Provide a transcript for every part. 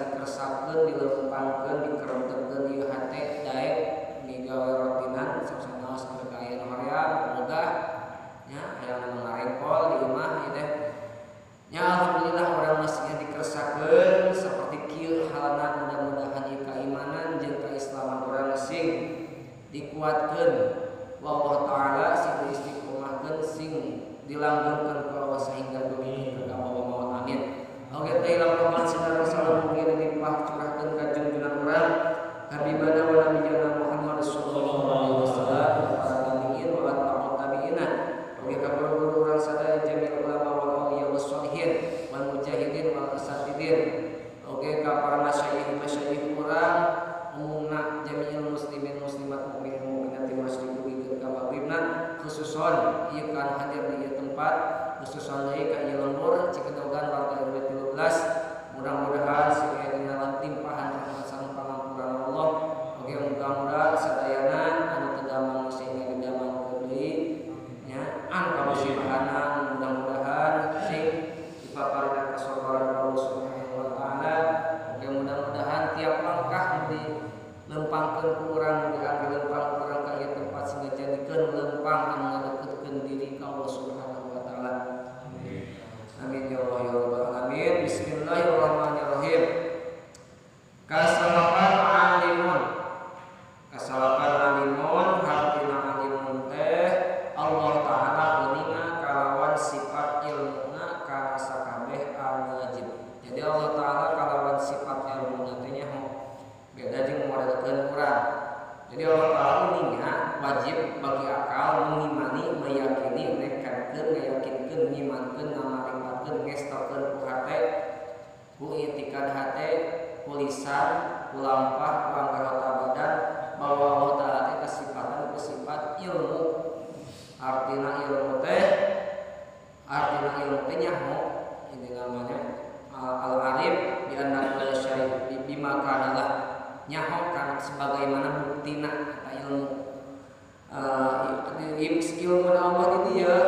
dikersakeun dilempangkeun dikerentekeun di hate daek digawe rotinan sasana sareng hoream mudah nya aya nu ngarengkol di imah ieu teh nya alhamdulillah urang masih dikersakeun saperti kieu halna mudah-mudahan ieu keimanan jeung keislaman urang sing dikuatkeun wa Allah taala sing istiqomahkeun sing dilanggengkeun ku Allah sehingga dugi ka maut amin. Oke teh lamun saudara salam mugi dilimpah curahkeun ka junjungan urang habibana wa nabiyana Muhammad sallallahu alaihi wasallam wa para tabi'in wa atba'ut tabi'ina. Oke ka guru-guru urang sadaya jami'ul ulama wal auliya was sholihin wal mujahidin wal asatidin. Oke ka para masyayikh urang umumna jami'ul muslimin muslimat mukminin mukminat masjid dugi ka magribna khususon ieu kan hadir di tempat khususon deui ka ieu lembur Cikedogan warga RW 13 mudah-mudahan sing dina lantimpahan rahmat sareng pangampuran Allah. Oke mudah-mudahan sadayana anu teu damang sing didamangkeun deui nya an kamusibahana mudah-mudahan sing dipaparingan kasabaran Allah Subhanahu wa taala. Oke mudah-mudahan tiap langkah dilempangkeun ku urang diambil lempang urang ka ieu tempat sehingga jadikeun lempang anu ngadeukeutkeun diri ka Allah Subhanahu wa taala. Amin ya Allah ya rabbal alamin. Bismillahirrahmanirrahim. Kasalapan alimun hartina alimun teh Allah taala geuninga kalawan sifat ilmuna kana sakabeh anu wajib. Jadi Allah taala kalawan sifat ilmuna teh nyaho beda jeung modelkeun urang. Jadi Allah taala geuninga wajib bagi akal mengimani meyakini nekankeun ngayakinkeun ngimankeun ngamarifatkeun ngestakeun ku hate ku itikad hate ku lisan ku lampah ku anggota badan bahwa Allah taala teh kasifatan ku sifat ilmu. Artina ilmu teh nyaho ini namanya al-arif bi anna la syai' bima kana lah nyaho kan sebagaimana buktina kata ilmu. Ilmu Allah ini ya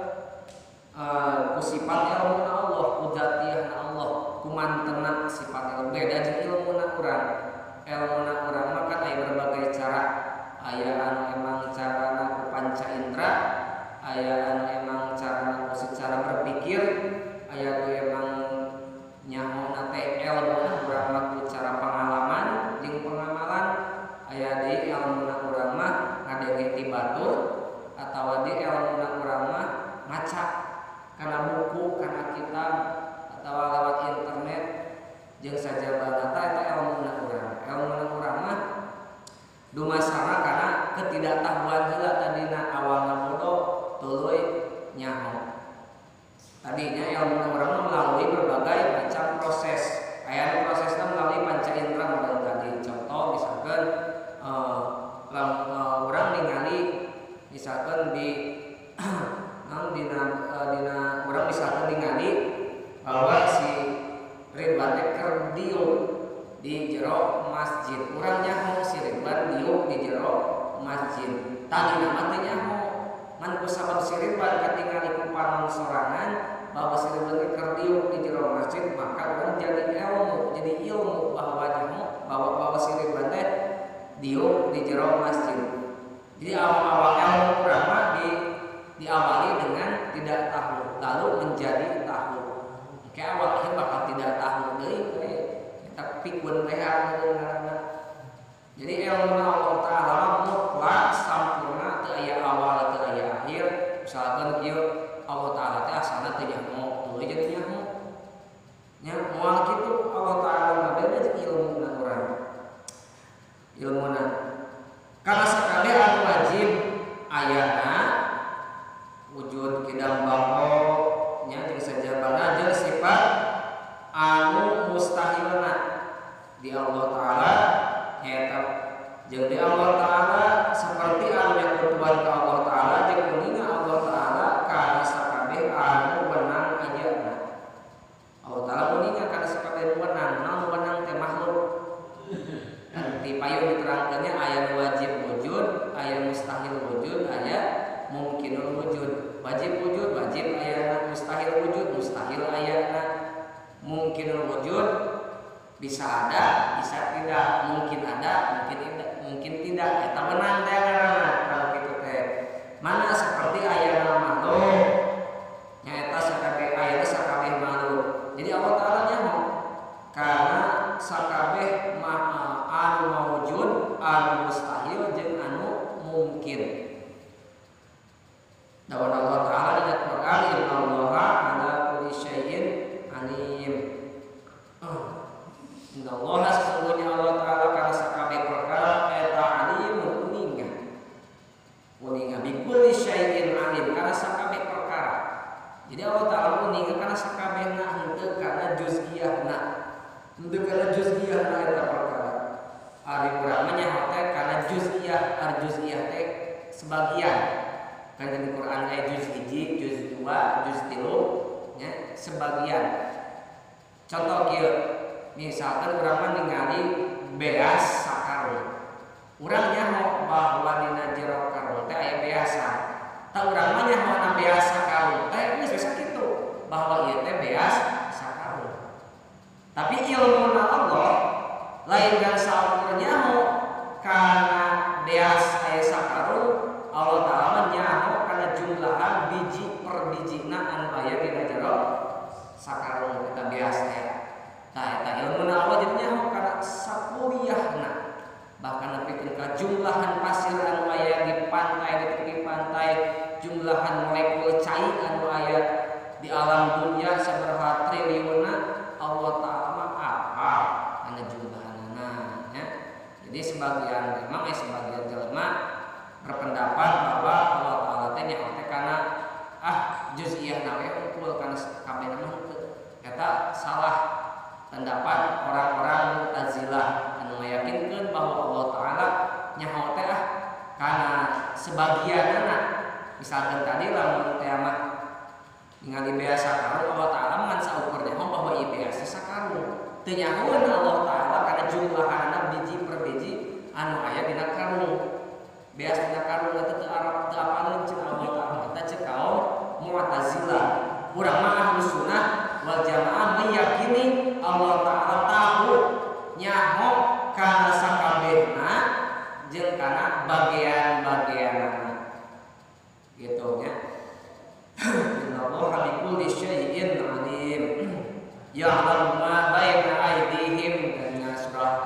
ku sifat ilmu Allah ku dzatiyah Allah ku mantena sifat ilmu beda jeung ilmu urang. Ilmu urang mah kan aya berbagai cara, aya anu emang carana ku panca indra, aya anu emang carana ku secara berpikir, aya ku emang nyaho teh ilmu urang mah ku cara pengalaman jeung pengamalan, aya deui ilmu urang mah ngadenge ti batur atawa di ilmu urang mah maca kana buku kana kitab atawa lewat internet jeung sajabana eta ilmu urang. Ilmu urang mah dumasana kana ketidaktahuan heula tadina awalna bodoh tuluy nyaho. Tadinya ilmu urang mah melalui berbagai macam proses. Aya prosesna melalui panca indera model tadi. Contoh misalkan urang ningali misalkan di dina urang misalkan ningali bahwa si Ridwan teh keur diuk di jero masjid. Urang nyaho si Ridwan diuk di jero masjid. Tadina mah teh nyaho. Man ku sabab si Ridwan katingali ku panon sorangan bahwa si Ridwan teh keur diuk di jero masjid, maka urang jadi ilmu bahwa nyaho bahwa si Ridwan teh diuk di jero masjid. Jadi awal-awal ilmu urang mah diawali dengan tidak tahu lalu menjadi tahu. Oke awal akhir bakal tidak tahu deui kita pikun teh ngaranna. Jadi ilmu Allah taala mutlak sampurna teu aya awal teu aya akhir. Misalkan kieu Allah taala teh asalna teu nyaho tuluy jadi nyaho. Nya moal kitu Allah taala mah beda jeung ilmuna urang. Ilmuna kana sakabeh anu wajib ayana wujud kidam bako nya jeung sajabana jeung sifat anu mustahilna di Allah taala nyaeta jeung di Allah taala seperti anu nyakutuan ka Allah taala jeung kuninga Allah taala kana sakabeh anu wenang ayeuna. Allah taala kuninga kana sakabeh wenang, naon wenang teh makhluk. Di payung diterangkeunnya aya wajib wujud, aya mustahil wujud, aya mungkinul wujud. Wajib wujud, wajib ayana, mustahil wujud, mustahil ayana, mungkinul wujud, Bisa ada, bisa tidak, mungkin ada, mungkin tidak. Eta menang teh kalau kitu teh. Mana seperti aya makhluk. Nyaeta sakabeh aya teh sakabeh makhluk. Jadi Allah Taala nyaho karena sakabeh anu mawujud, anu mustahil jeung anu mungkin. Dawan Allah Taala di Al-Qur'an, innallaha ala kulli syai'in alim. Innallaha sesungguhnya Allah Taala kana sakabeh perkara eta alimun uninga bi kulli syai'in alim kana sakabeh perkara. Jadi Allah Taala uninga kana sakabehna henteu kana juz'iyahna. Henteu kana juz'iyahna eta perkara. Ari urang mah nyaho teh kana juz'iyah, ar juz'iyah teh sebagian. Kan di Quran aya juz 1, juz 2, juz 3 nya sebagian. Contoh kieu, misalkan urang mah ningali beas sakarung. Urang nyaho bahwa dina jero karung teh aya beasan. Ta urang mah nyaho na beas sakarung teh geus bisa kitu bahwa ieu teh beas sakarung. Tapi ilmuna Allah lain dan saukur nyaho kana beas aya sakarung. Allah Ta'ala nyaho kana jumlahan biji per bijina anu aya dina jero sakarung eta beas teh. Tah eta ilmuna Allah jadi nyaho kana sakuliyahna. Bahkan nepikeun ka jumlahan pasir anu aya di pantai, di tepi pantai, jumlahan molekul cai anu aya di alam dunia sabaraha triliunna Allah Ta'ala mah apa kana jumlahanna nya. Jadi sebagian memang sebagian jelema berpendapat bahwa Allah Taala teh nyaho teh kana juz'iyah we unggul kana kabeh mah henteu. Eta salah pendapat orang-orang Mu'tazilah anu meyakinkeun bahwa Allah Taala nyaho teh kana sebagianna. Misalkan tadi lamun teh mah ningali beas sakarung Allah Taala mah saukur nyaho bahwa ieu beas sakarung. Teu nyahoeun Allah Taala kana jumlahanna biji per biji anu aya dina karung. Beas dina karung eta teu arab teu apaleun ceuk Allah Taala eta ceuk kaum Mu'tazilah. Urang mah Ahlus Sunnah wal Jamaah meyakini Allah Taala tahu nyaho kana sakabehna jeung kana bagian-bagianna. Gitu nya. Innallaha bikulli syai'in alim. Ya'lamu ma baina aydihim dan surah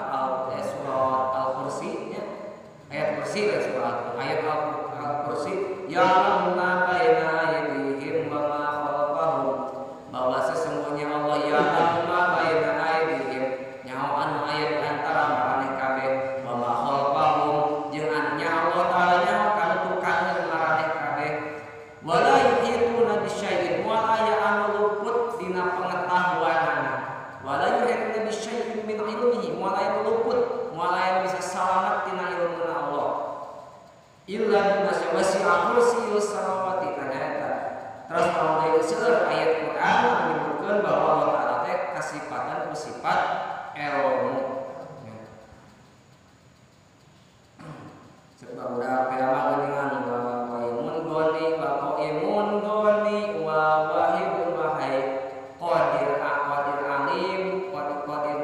Al-Kursi nya. Ayat kursi surat ayat Al-Kursi ya'lamu ma baina aydihim wa ma khalfahum, bahwa sesungguhnya Allah ya'lamu ma baina aydihim nyaho anu aya antara maraneh kabeh wa ma khalfahum jeung anu Allah Taala nyaho kana tukangeun maraneh kabeh. Wala yuhituna bisyai'in wa aya anu luput dina pengetahuanana. Wala yuhituna bisyai'in min ilmihi wa aya luput wa aya bisa salamat dina ilmu illa bima wasi'a kursiyyus samawati tanata. Terus kalau dari seueur ayat Quran menyebutkan bahwa Allah Taala teh kasifatan sifat ilmu. Coba udah pema geuningan wa imun goni wa qaimun goni wa wahidul wahai qadir alim qadir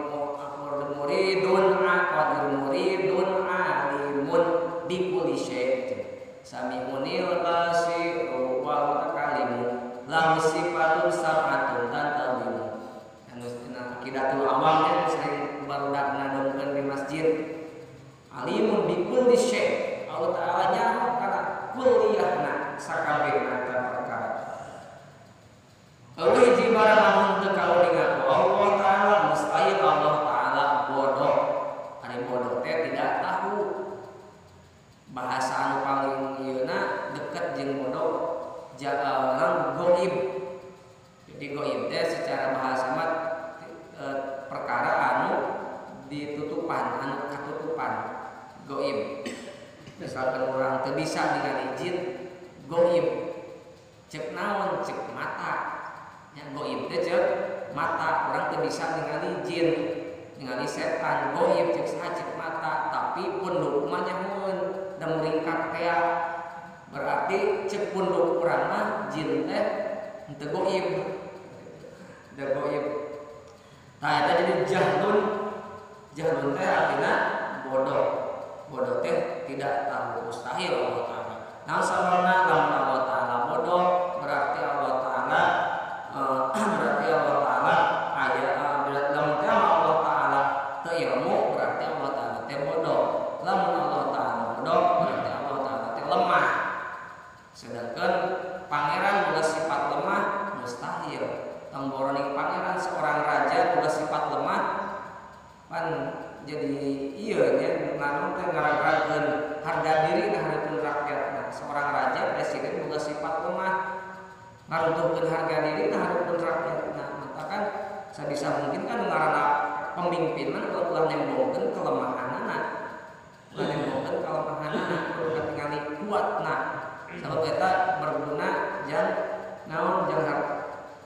muridun alimun bikulli sami'unil basiru wa mutakalimu lahu sifatun sab'atun tantalimu. Anu Aqidatul Awam sering barudak nadongkeun di masjid. Alimun bikulli syai'. Allah Taala nyaho kana kulliyahna sakabehna perkara. Eueuh hiji barang anu teu kauningan Allah Taala mustahil Allah Taala bodoh. Ari bodoh teh tidak tahu. Bahasa anu paling ieuna deket jeung bodoh jalan goib. Jadi goib teh secara bahasa mah perkara anu ditutupan, anu katutupan goib. Misalkan orang teu bisa dengan izin goib. Cek naon cek mata. Nya goib teh cek mata, orang teu bisa dengan izin ningali setan goib cek saha cek mata, tapi punduk mah nyahoeun da muringkat teh berarti cek punduk urang mah jin teh henteu goib. Da goib. Eta jadi jahlun teh artinya bodoh. Bodoh teh tidak tahu, mustahil Allah Ta'ala. Nah sababna lamun Allah Ta'ala bodoh berarti Allah Ta'ala berarti lamun teh Allah Ta'ala teu ilmu berarti Allah Ta'ala teh bodoh. Lamun Allah Ta'ala bodoh berarti Allah Ta'ala teh lemah. Sedangkan pangeran boga sifat lemah mustahil. Tamboroning pangeran seorang raja boga sifat lemah pan jadi iya nya namun teh ngaragakeun harga diri nah hareupeun rakyatna. Seorang raja presiden boga sifat lemah ngaruntuhkeun harga diri nah hareupeun rakyatna. Maka kan sabisa mungkin kan ngaranna pemimpinna ulah nembongkeun kelemahanna. Ulah nembongkeun kelemahanna kudu katingali kuatna. Sabab eta berguna yang naon yang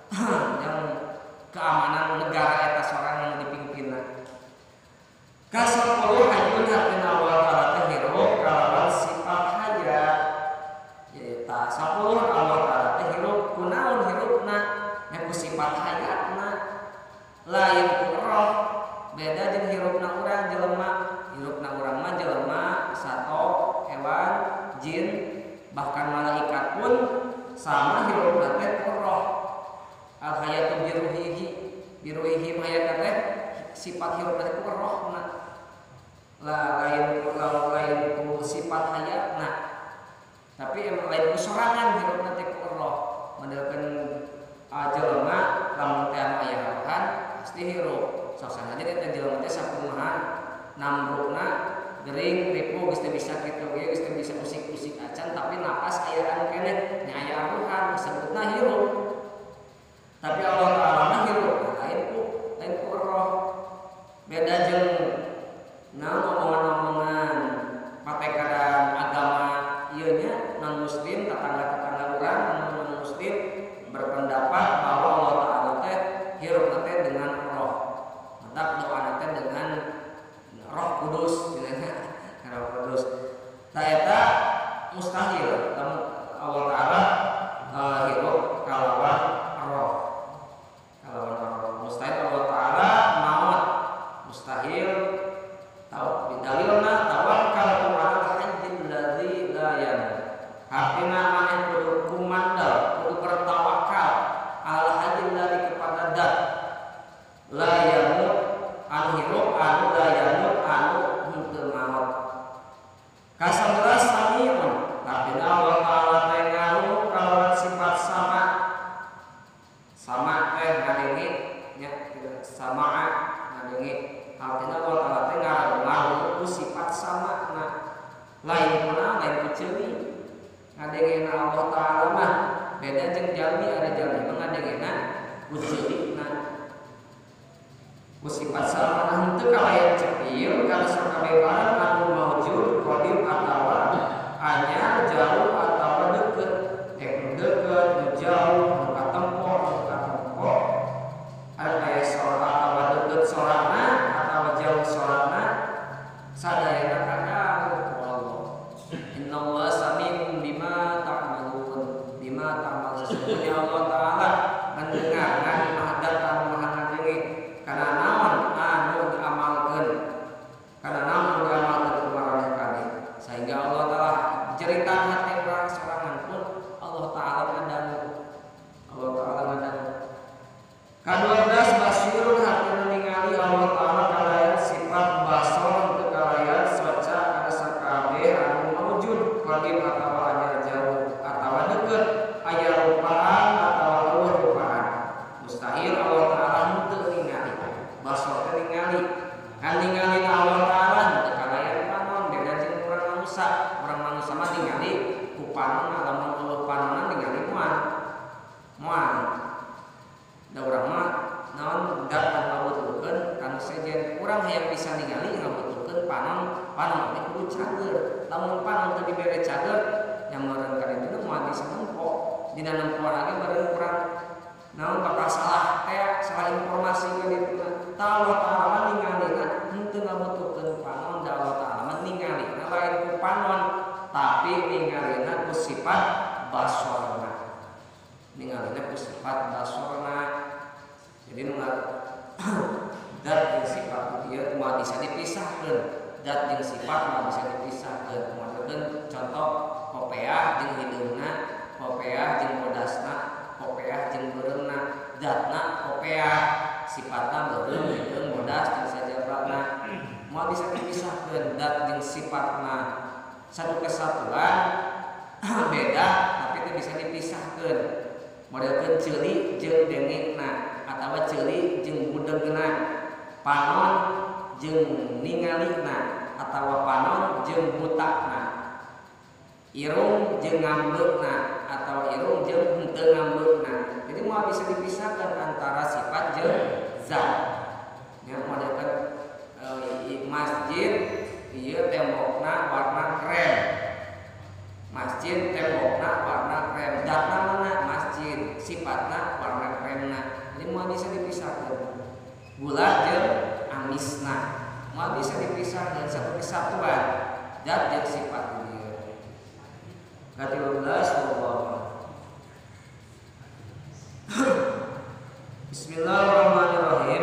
keamanan negara eta seorang yang dipimpinna. Kasapuluh hajun hartina Allah Ta'ala teh hirup kalawan sifat hajat. Jadi ta 10 Allah Ta'ala teh hirup kunaon hirupna nya ku sifat hajatna. Lain ku roh beda jeung hirupna urang jelema. Hirupna urang mah jelema sato hewan jin bahkan malaikat pun sama hirupna teh ku roh. Al hayatu biruhihi hayatna teh sifat hirupna teh ku rohna. Lain ku sifat hayatna. Tapi emang lain ku sorangan hirupna teh ku roh. Mendeulkeun jelema lamun teh aya rohan pasti hirup. Sosana jadi teh jelema teh sakumaha nambrukna gering ripu geus teu bisa kitu ge geus teu bisa usik-usik acan tapi napas aya anu keneh nya aya rohan disebutna hirup. Tapi Allah Ta'ala mah hirup lain ku roh. Beda jeung omongan-omongan patekaran agama ieu nya non muslim tetangga-tetangga urang non muslim berpendapat bahwa Allah Ta'ala teh hirup teh dengan roh. Mantap doa teh dengan Roh Kudus Roh Kudus. Ta eta mustahil Allah Ta'ala hirup kalawan roh. Mustahil Allah Ta'ala maut. Mustahil tahu bidalilna tawakkal ala al-hayyil ladzi la yamut. Artinya maneh kudu kumandal, kudu bertawakal al-hayyil ladzi kepada zat la yamut anu hirup anu la yamut anu henteu maut. Kasabelas samiun artinya Allah Ta'ala teh ngalu kalawan sifat sama. Sama teh ngadengi nya sama ngadengi artinya Allah Ta'ala teh ngalu sifat sama na lain mana lain keceli ngadengena Allah Ta'ala mah beda jeung jalmi ada jalmi mah ngadengena keceli na sifat sama nah henteu kalayan cepil kana sakabeh barang anu maujud qadim atawa anyar jauh atawa deukeut deukeut jauh katempo aya soal atawa deukeut sorana atawa jauh sorana sadayana kadang Allah. Innallaha sami'un bima ta'malun. Bima ta'malun. Sesungguhnya Allah Ta'ala mendengar ngani mahadat anu maha ngadengi kana naon anu diamalkeun. Kana naon diamalkeun kumaraneh kabeh. Sehingga Allah Ta'ala jeritan hati urang sorangan pun Allah Ta'ala ngadangu. Allah Ta'ala ngadangu. Ka-12 basyirun hartina ningali Allah Ta'ala kalayan sifat basor teu kalayan soca kana sakabeh anu maujud qadim atawa anyar jauh atawa deukeut aya rupaan atawa leuwih rupaan. Mustahil Allah Ta'ala henteu ningali. Basor teh ningali. Kan ningali Allah Ta'ala teu kalayan panon beda jeung urang manusia. Urang manusia mah ningali ku panon lamun eueuh panonan ningali moal. Da urang mah naon dat ngabutulkeun kana sejen urang hayang bisa ningali ngabutulkeun panon teh kudu cager. Lamun panon teu dibere cager nya meureun ka ditu moal disempo dina nempo lagi meureun urang naon bakal salah teh salah informasi ka ditu. Ta Allah Ta'ala ningalina henteu ngabutulkeun panon da Allah Ta'ala ningali lain ku panon tapi ningalina ku sifat basorna. Ningalina ku sifat basorna. Jadi moal bisa dipisahkeun dat jeung sifat moal bisa dipisahkeun modelkeun contoh kopeah jeung hideungna kopeah jeung bodasna kopeah jeung beureumna datna kopeah sifatna beureum hideung bodas jeung sajabrana moal bisa dipisahkeun dat jeung sifatna satu kesatuan beda tapi itu bisa dipisahkeun modelkeun ceuli jeung dengekna atawa ceuli jeung budegna panon jeung ningalina atawa panon jeung butakna irung jeung ngambeukna atawa irung jeung henteu ngambeukna jadi moal bisa dipisahkan antara sifat jeung zat nya modelkeun masjid ieu tembokna warna krem masjid tembokna warna krem datna mana masjid sifatna warna kremna jadi moal bisa dipisahkan gula jeung amisna moal bisa dipisahkan satu kesatuan zat jeung sifat ieu ke-13 Bismillahirrahmanirrahim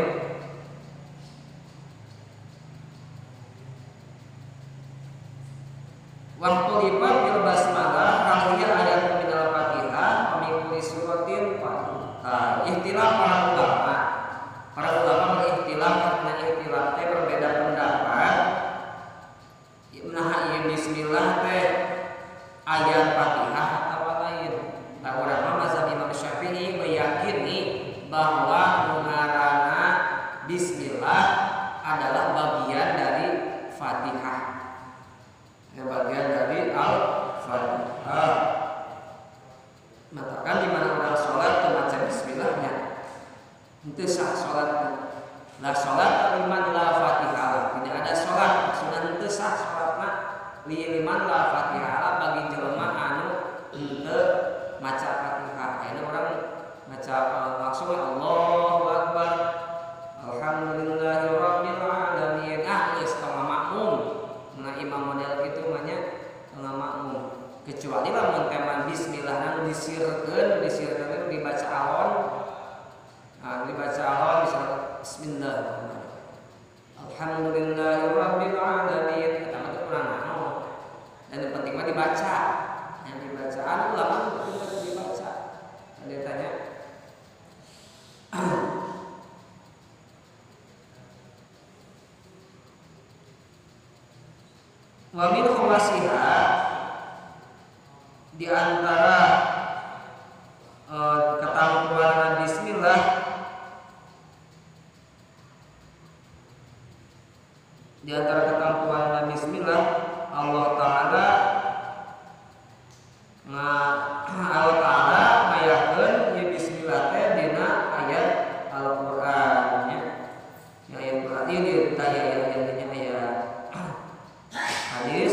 Waktu lipat bil basmalah rahiyah ayat minal Fatihah pamikuli suratin ihtilaf para ulama berikhtilaf karena ikhtilaf teh berbeda pendapat nah ieu bismillah teh ayat Fatihah atau lain nah urang mazhab Imam Syafi'i meyakini bahwa ngaranna bismillah adalah bagian dari Fatihah bagian dari Al-Fatihah. Matakan di mana orang sholat membaca bismillahnya, itu sah sholatnya. Lah sholat liman la Fatihah, tidak ada sholat sudah itu sah sholatnya liman la Fatihah bagi jelema anu henteu maca Fatihah. Ayeuna orang maca langsung Allahu Akbar, Alhamdulillahirabbil alamin. Geus tong makmum. Nah imam model gitu banyak tengah makmum kecuali lamun tema bismillah nang disirkeun itu dibaca alon nah dibaca alon bisa bismillahirrahmanirrahim alhamdulillahirabbil alamin eta mah kurang naon dan yang penting mah dibaca yang dibacaan ulama penting dibaca ada tanya wa min khawasiha di antara ketampuan bismillah di antara ketampuan bismillah Allah taala ngayakeun ieu bismillah teh dina ayat Al-Qur'an nya ayat Qur'an ini tanya hadis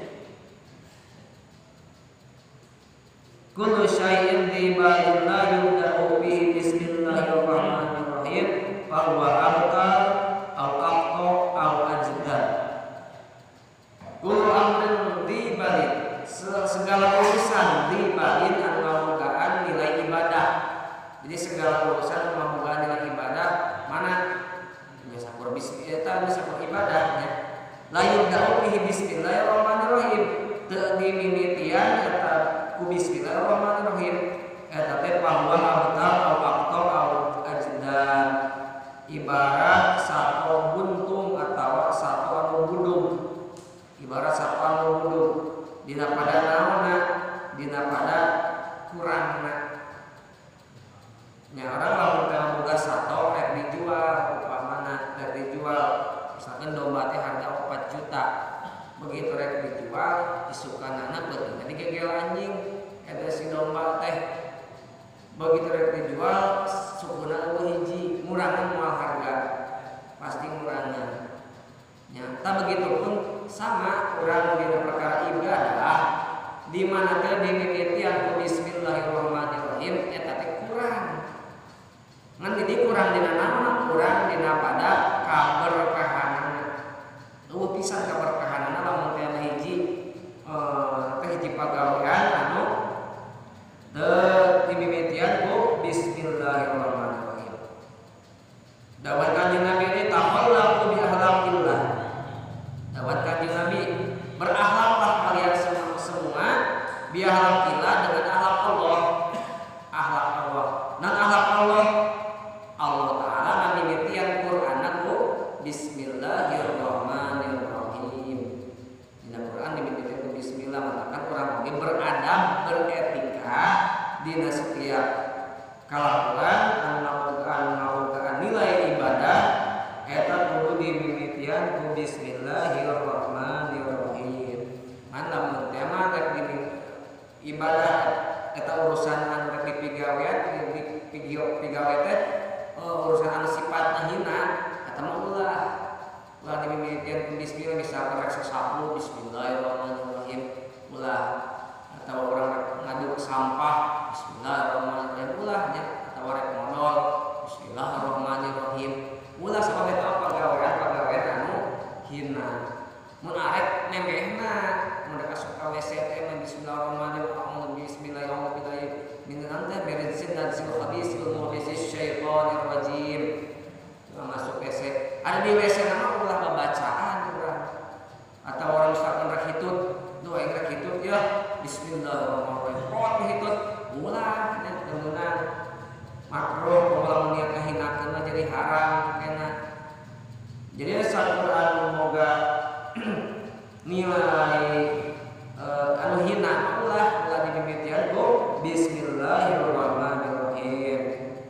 kullu syai'in bi balin la yubda'u bihi bismillahirrahmanirrahim fa huwa abtar aw aqta aw ajdad kullu amrin di balin segala urusan di balin anu ngabogaan nilai ibadah jadi segala urusan ngabogaan nilai ibadah mana ya sakur bismillah sakur ibadahnya layu da'u bihi bismillahirrahmanirrahim teu dimimitian eta ku bismillahirrahmanirrahim eta teh bahwa abtal au aqtal au ajdan ibarat sato buntung atawa sato anu budung ibarat sato anu budung dina pada naonna dina pada kurangna nya orang lamun teh boga sato rek dijual upamana rek dijual misalkan domba teh harga 4 juta begitu rek dijual isukanana beuteung digegel anjing eta si domba teh begitu rek dijual sukuna eueuh hiji murangan moal harga pasti murangan nya tah begitupun sama urang dina perkara ibadah di mana teh dimimitian ku bismillahirrahmanirrahim eta teh kurang ngan jadi kurang dina naon kurang dina pada kaberkahanana eueuh pisan kaberkahanana lamun teh hiji hiji pagawean anu teu dimimitian ku bismillahirrahmanirrahim dawuh kanjeng Nabi taqallahu bi akhlaqil bismillahirrahmanirrahim. Dina Quran dimimitikan ku bismillah, matakan urang oge beradab beretika dina setiap kalakuan ngawugaan nilai ibadah eta kudu dimimitian ku bismillahirrahmanirrahim. Lamun tema rek ibadah eta urusan anu rek dipigawean pigawe teh urusan anu sifatna hina eta mah ulah dimimitian ku bismillah, misalkan rek sasapu bismillahirrahmanirrahim ulah, atau orang ngaduk sampah bismillahirrahmanirrahim ulah nya, atau rek modal bismillahirrahmanirrahim ulah sabab eta pagawean anu hina. Mun arek nemehna mun asup ka WC teh bismillahirrahmanirrahim bismillahirrahmanirrahim minan teh beresin dan sil hadis ilmu hadis syaitanir rajim masuk WC ada di WC nama ulah bacaan urang, atau orang misalkan rek hitut doa rek hitut ya bismillahirrahmanirrahim kok hitut ulah nya temenan makruh ulah niat kahinakeun jadi haram kena. Jadi Al-Qur'an moga nilai anu hina ulah dimimitian ku bismillahirrahmanirrahim.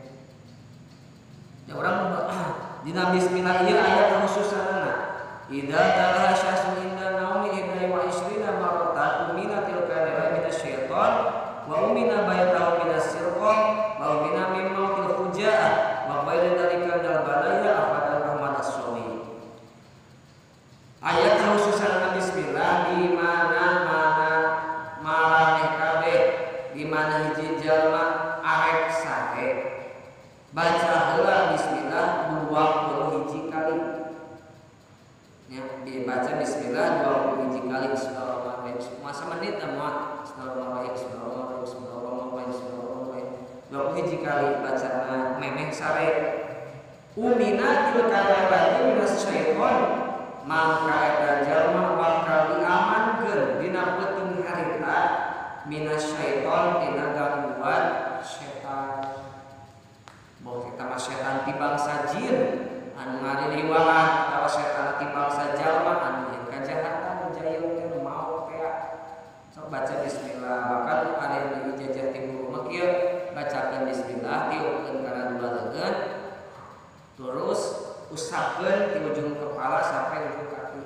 Ya urang dina bismillah ieu aya khususanna idza talaha syasun inda naumi idza wa isrina maratan umina tilka dara minasyaiton wa umina baytahu minasyirqah wa umina min mautil fujaah wa bayna dalika dal balaya afadan rahmat as-sami. Ayat khususanna bismillah di mana-mana maraneh kabeh di mana hiji jalma arek sae baca heula bismillah 21 kali. Ya, dibaca bismillah 21 kali bismillahirrahmanirrahim. Masa menit mah bismillahirrahmanirrahim bismillahirrahmanirrahim 21 kali bacana memeh sare. Umina tilkana minas syaiton maka eta jalma bakal diamankeun dina peuting harita minas syaiton dina gangguan setan. Bahwa kita mah setan ti bangsa jin anu ngariliwaan atawa setan ti bangsa jalma anu nyeun kajahatan jayeun teh mau teh sok baca bismillah. Bahkan ada yang dijajah ti guru mah kieu bacakeun bismillah tiupkeun kana dua leungeun terus usapkeun ti ujung kepala sampai ujung kaki.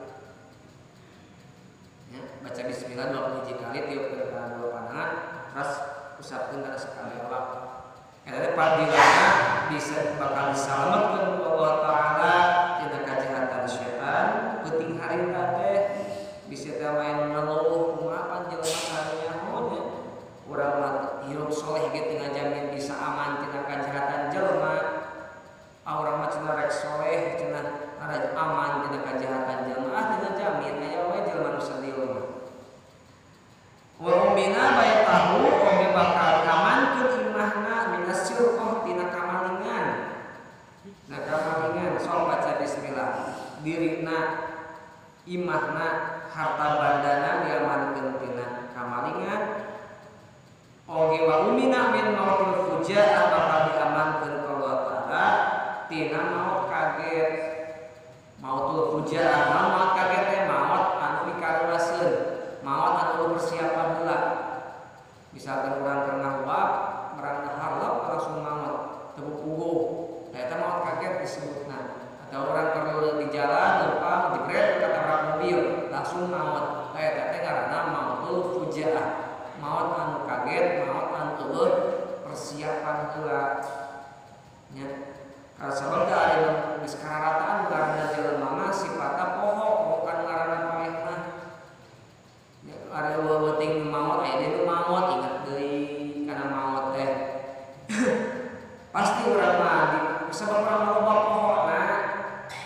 Ya, baca bismillah 21 kali tiupkeun kana dua pandangan terus usapkeun kana sakali awak. Eta padilana bisa bakal disalametkeun ku Allah Taala tina kajahatan setan peuting harita teh bisa teh main ngeluh kumaha jelema sarenyahun ya. Urang mah hirup soleh ge teu ngajamin bisa aman tina kajahatan jelema. Urang mah cenah rek soleh cenah aman tina kajahatan jelema teu ngajamin aya wae jelema nu sadil mah. Wa umina baytahu oge bakal amankeun imahna minas syirqah tina kamalingan. Nah kamalingan sok baca bismillah dirina imahna harta bandana diamankeun tina kamalingan. Oge wa umina min mautil fujaah bakal diamankeun ku Allah Taala tina maut kaget. Mautul fujaah maut kaget teh maut anu pikaruaseun, maut anu persiapan heula. Misalkan urang keur wab, merang harlep langsung maut, teu puguh. Eta maut kaget disebutna. Atau orang perlu di jalan lempang jebret ketabrak mobil, langsung maut. Eta teh ngaranna mautul fujaah. Maut anu kaget, maut anu eueuh persiapan heula. Nya. Karena sebab da aya geus kararataan karana jelema mah sifatna poho kan ngaranna pamehna. Ya are weuting maut aya deui maut ingat deui kana maut teh. Pasti urang mah sebab urang loba pohona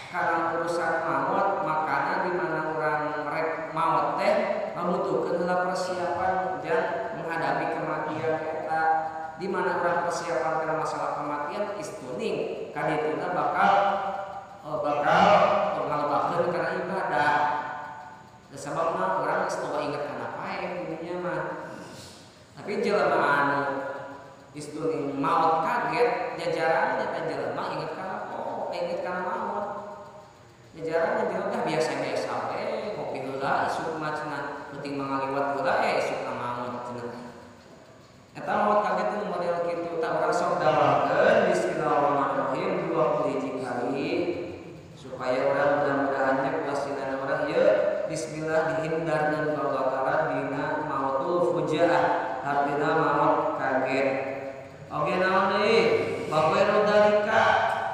Jajaran jeung teh biasa-biasa we kopi heula isuk mah cenah penting mangaliwat heula isuk maot cenah. Eta maot kaget teh model kitu tah urang sok dawalkeun bismillahirrahmanirrahim 21 kali supaya urang mudah-mudahan nya pasinan urang ieu bismillah dihindarkeun ka Allah Taala dina mautul fujaah artina maot kaget. Oge naon deui? Bapak dalika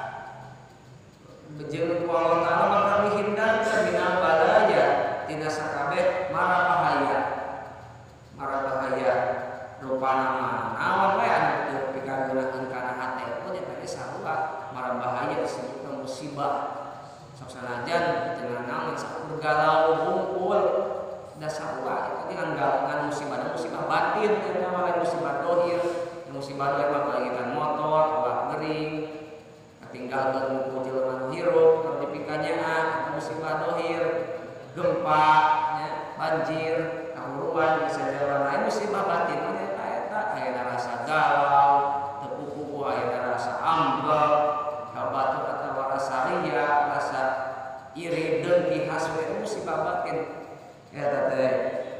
jeung ku Allah Taala bakal dihindarkeun minal balaya tina sakabeh mara bahaya. Mara bahaya rupana mah naon we anu teu pikageulakeun kana hate pun eta ge sarua mara bahaya disebutna musibah. Sok sanajan teu naon sakur galau hungkul da sarua itu dengan galangan musibah batin teh lain musibah dohir. Musibah dohir mah paligitan motor, awak gering, katinggalkeun ku jelema hirup, keur dipikanyaan musibah dohir, gempa, nya, banjir, kahuruan bisa jalan lain musibah batin eta aya rasa galau, teu kuku aya rasa ambek, kabatur atawa rasa ria, rasa iri dengki haswe musibah batin. Eta teh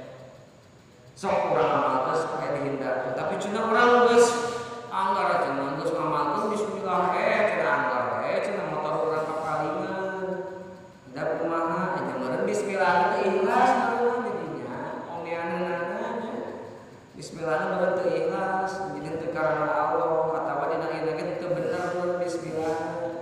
sok urang amalkeun supaya dihindarkeun tapi cenah urang geus anggar cenah geus ngamalkeun bismillah cenah anggar cenah motor urang kapalingan da kumaha nya meureun bismillah teh ikhlas naon didinya oneanana bismillah meureun teu ikhlas jadi teu karana Allah atawa dina ieu ge teu bener meureun bismillah.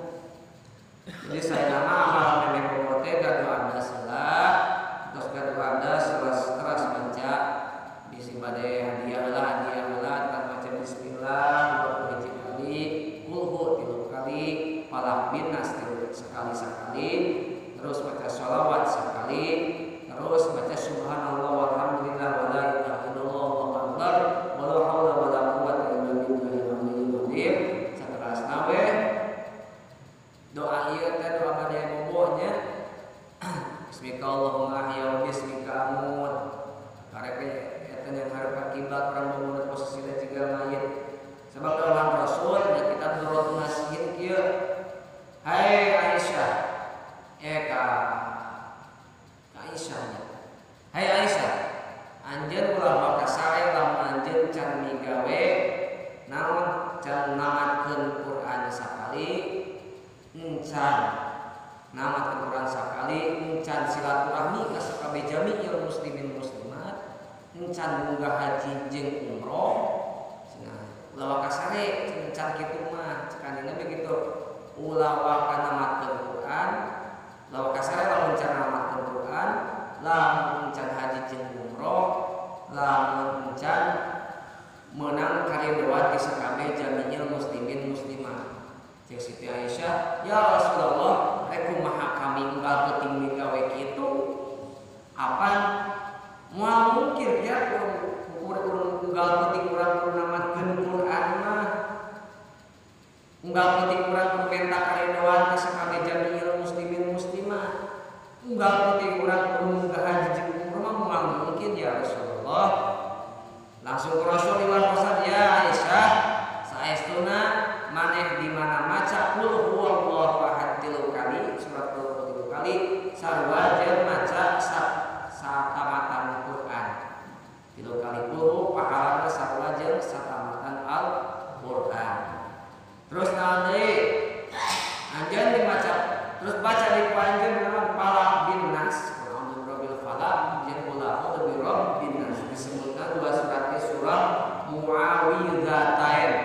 Jadi saya amal memang pokote gadu anda salah terus gadu anda teras baca bisi bade hadiah lah tanpa baca bismillah 20 kali, kulhu 3 kali, falaq bin nas sekali, terus baca sholawat sekali, terus baca subhanallah walhamdulillah wala ilaha illallah wallahu akbar wala haula wala quwwata illa billahil aliyyil azim. Saterasna we doa ieu teh doa bade bobonya bismika Allahumma ahya wa bismika amut karek eta yang hareup kiblat urang bangun posisina jiga mayit sabab dawuhan Rasul da kitab Durratun Nasihin kieu hai Aisyah Aisyah hai Aisyah anjeun ulah bakal sae lamun anjeun can migawe naon can namatkeun Quran sakali encan namatkeun Quran sakali encan silaturahmi ka sakabeh jami'il muslimin muslimat encan munggah haji jeung umroh cenah ulah kasare encan kitu mah cekandina begitu ulah namatkeun Quran ulah kasare lamun encan namatkeun Quran lamun encan haji jeung umroh lamun encan meunang karidhoan ti sakabeh jami'il muslimin muslimat. Cek Siti Aisyah, ya Rasulullah, rek kumaha kami enggal penting migawe kitu? Apaan? Moal mungkin ya urang enggal penting urang namatkeun Quran mah. Enggal penting urang perintah karidhoan ka sakabeh jami'il muslimin muslimat. Enggal penting urang munggah haji jeung umroh mah moal mungkin ya Rasulullah. Langsung ke Rasul liwat pesan, ya Aisyah, saestuna maneh di mana maca qul huwallahu ahad 3 kali surat 3 kali sarua jeung maca satamatan Quran 3 kali qul pahalana sarua jeung satamatan Al-Qur'an. Terus naon deui anjeun dimaca terus baca di panjeun naon falaq bin nas qul rabbil falaq jeung qul a'udzu birabbin nas disebutna dua surat surah Muawwidzatain.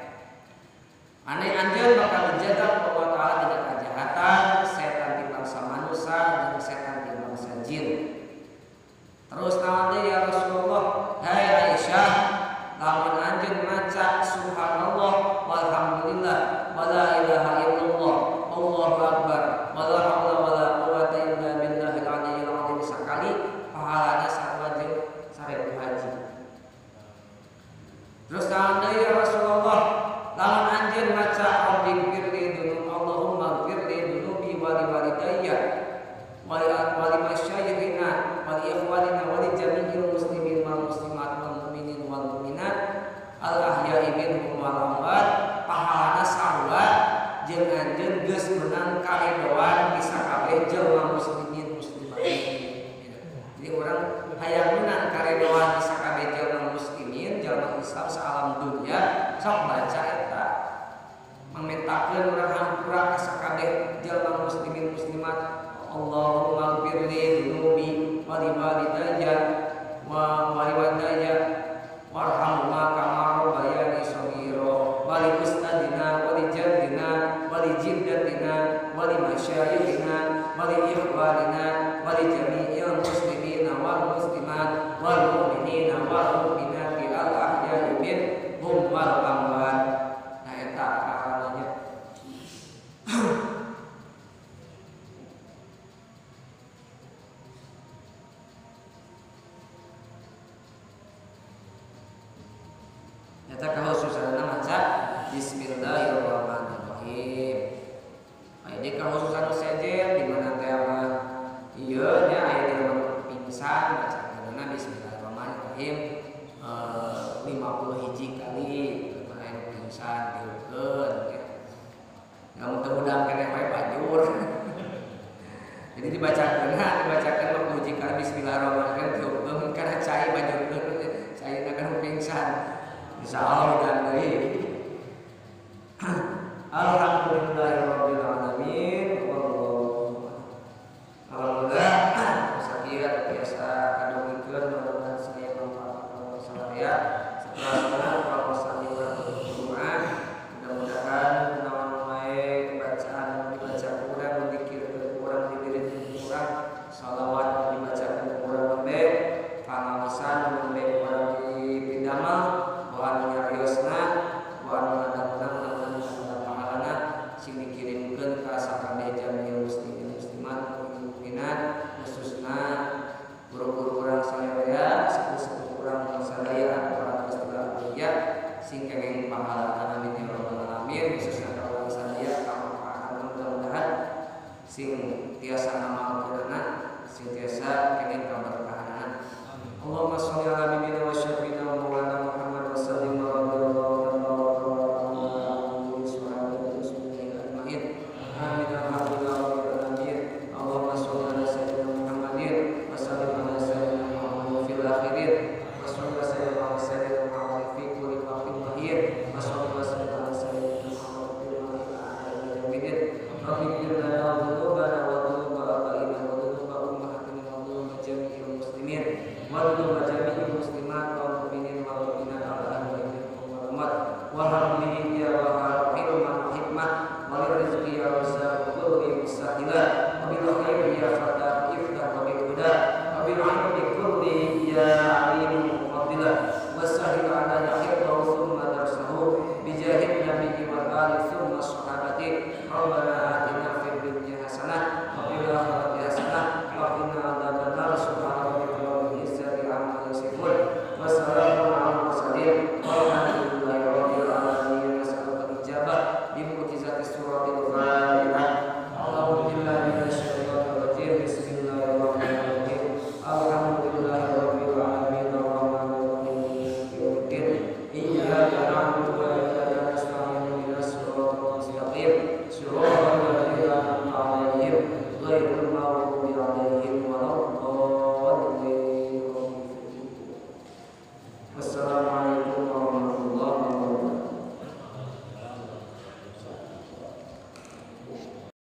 Ane anjeun bakal dijaga Allah Taala tidak kejahatan setan di bangsa manusia dan setan di bangsa jin. Terus naon deui ya Rasulullah? Hai Aisyah, lamun anjeun maca subhanallah walhamdulillah wala ilaha illallah Allahu akbar wala haula wala quwwata illa billahil aliyyil azim sakali pahalana sarua jeung 1000 haji. Terus naon deui ya Rasulullah? Lamun anjeun maca rabbi firli dunub Allahumma firli dunubi wa li walidayya wa li masyayikhina wa li ikhwanina wa li jami'il muslimin Allahumma ighfir li dhunubi wa li walidayya warhamhuma kama rabbayani shaghira wa li ustadina wa li jaddina wa li jiddatina wa li masyayikhina wa li ikhwanina wa li jami'il muslimina wal muslimat wal mu'minina wal mu'minati al ahya'i minhum wal amwat. Nah eta karananya. Nyata khususanna maca bismillahirrahmanirrahim. Ini khususan sejen di mana teh ieu nya aya di rumah pingsan bacakeunna bismillahirrahmanirrahim 50 hiji kali aya pingsan dieukeun ya. Ya mudah-mudahan keneh bae bajur. Jadi dibacakeun 50 hiji kali bismillahirrahmanirrahim dieukeun kana cai bajurkeun caina kan pingsan. Insyaallah dan deui. Alhamdulillahirabbil alamin. Alhamdulillah sakira biasa kadongikeun mudah-mudahan saya manfaat sadaya. Setelah proposal Al-Qur'an, mudah-mudahan naon wae bacaan dibaca kurang, dikir kurang, didirin kurang, shalawat dibacakeun kurang lembe, pangaosan lembe kurang dipindamal. Anu nyariosna anu ngadang-dang pahalana sing dikirimkeun ka sakabeh jamiah muslimin muslimat mukminat khususna guru-guru urang sadaya sepuh-sepuh urang sadaya para istilah kuliah sing kenging pahala amin ya rabbal alamin khususna ka urang sadaya kamanfaatan mudah-mudahan sing tiasa ngamal keunana sing tiasa kenging kaberkahan. Allahumma sholli ala nabiyyina wa syafiina wa maulana Muhammad wa sallim wa radhiyallahu amin alhamdulillah rabbil alamin. Allahumma sholli ala sayyidina Muhammadin wa sallim ala sayyidina Muhammad fil akhirin wa sholli wa sallim ala sayyidina Muhammad fi kulli waqtin mahir wa sholli wa sallim ala sayyidina Muhammad fil akhirin. Rabbi firlana dhunubana wa dhunuba abaina wa dhunuba ummahatina wa dhunuba jami'il muslimin wa dhunuba jami'il muslimat wal mu'minin wal mu'minat ala ahli wal umat wa hamdihi ya wa hilman hikmah wa rizqi ya razzaq kulli musahilah wa bil khairi ya fatah iftah wa bil huda wa bil ilmi kulli ya alim fadilah wa sahil ala yahidahu thumma darsahu bi jahil nabiyyi wa ali thumma sahabati rabbana atina fid dunya hasanah wa fil akhirati hasanah wa qina adzabannar subhana rabbika rabbil izzati amma yasifun wa salamun alal mursalin walhamdulillahi rabbil alamin. Nasalul ijabah bi mu'jizati suratil Fatihah. A'udzu billahi minasyaitonir rajim. Bismillahirrahmanirrahim. Alhamdulillahi rabbil alamin arrahmanir rahim maliki yaumiddin. Iyyaka na'budu wa iyyaka nasta'in ihdinas siratal mustaqim siratal ladzina an'amta 'alaihim ghairil maghdubi 'alaihim waladdallin. Wassalamualaikum